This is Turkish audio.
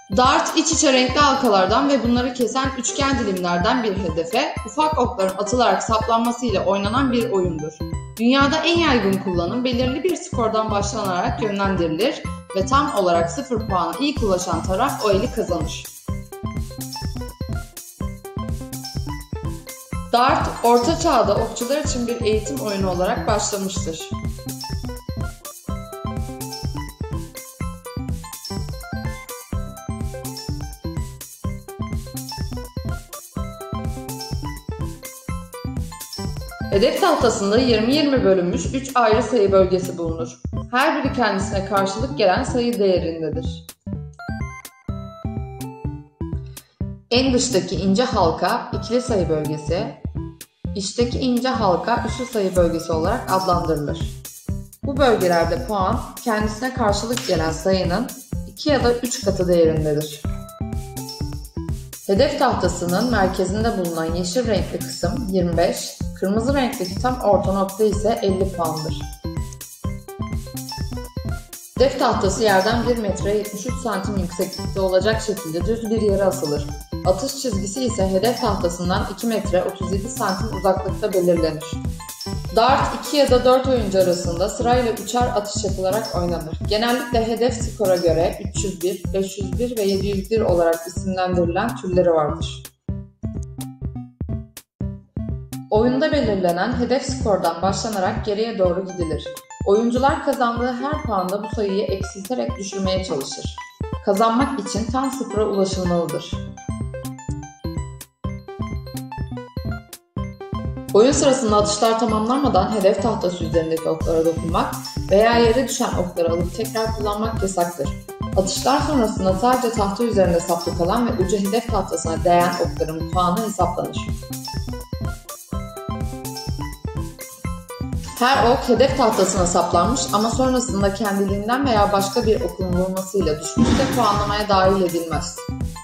Dart iç içe renkli halkalardan ve bunları kesen üçgen dilimlerden bir hedefe ufak okların atılarak saplanması ile oynanan bir oyundur. Dünyada en yaygın kullanım belirli bir skordan başlanarak yönlendirilir ve tam olarak 0 puana ilk ulaşan taraf o eli kazanır. Dart, Orta Çağ'da okçular için bir eğitim oyunu olarak başlamıştır. Hedef tahtasında 20-20 bölünmüş 3 ayrı sayı bölgesi bulunur. Her biri kendisine karşılık gelen sayı değerindedir. En dıştaki ince halka ikili sayı bölgesi, içteki ince halka üçlü sayı bölgesi olarak adlandırılır. Bu bölgelerde puan kendisine karşılık gelen sayının 2 ya da 3 katı değerindedir. Hedef tahtasının merkezinde bulunan yeşil renkli kısım 25, kırmızı renkteki tam orta nokta ise 50 puandır. Hedef tahtası yerden 1 metre 73 santim yükseklikte olacak şekilde düz bir yere asılır. Atış çizgisi ise hedef tahtasından 2 metre 37 santim uzaklıkta belirlenir. Dart 2 ya da 4 oyuncu arasında sırayla üçer atış yapılarak oynanır. Genellikle hedef skora göre 301, 501 ve 701 olarak isimlendirilen türleri vardır. Oyunda belirlenen hedef skordan başlanarak geriye doğru gidilir. Oyuncular kazandığı her puanda bu sayıyı eksilterek düşürmeye çalışır. Kazanmak için tam sıfıra ulaşılmalıdır. Oyun sırasında atışlar tamamlanmadan hedef tahtası üzerindeki oklara dokunmak veya yere düşen okları alıp tekrar kullanmak yasaktır. Atışlar sonrasında sadece tahta üzerinde saplı kalan ve ucu hedef tahtasına değen okların puanı hesaplanır. Her ok hedef tahtasına saplanmış ama sonrasında kendiliğinden veya başka bir okun vurmasıyla düşmüşse puanlamaya dahil edilmez.